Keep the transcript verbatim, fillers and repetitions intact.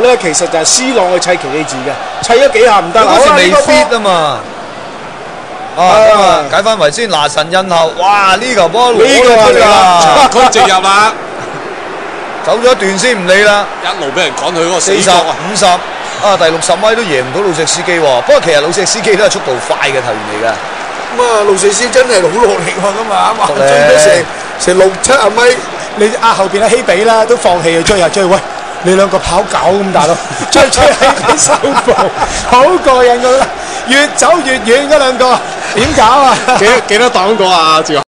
咧，其實就係 C 朗去砌奇利治嘅，砌咗幾下唔得啦。 嗰時未 fit 啊嘛。啊，解翻圍先，拿神印後，哇！呢球波攞咗出啦， 佢直入啦， 走咗一段先唔理啦， 一路俾人趕去嗰個死四十五十，啊第六十米都贏唔到魯石斯基喎。不過其實魯石斯基都係速度快嘅球員嚟㗎。 咁啊，路士斯真係好落力喎，咁啊，哇，追咗成成六七啊米，你啊後邊阿希比啦都放棄去追啊追，喂，你兩個跑狗咁大佬，追追希比收步，好過癮㗎啦，越走越遠嗰兩個，點搞啊？ 幾幾多檔嗰個啊？趙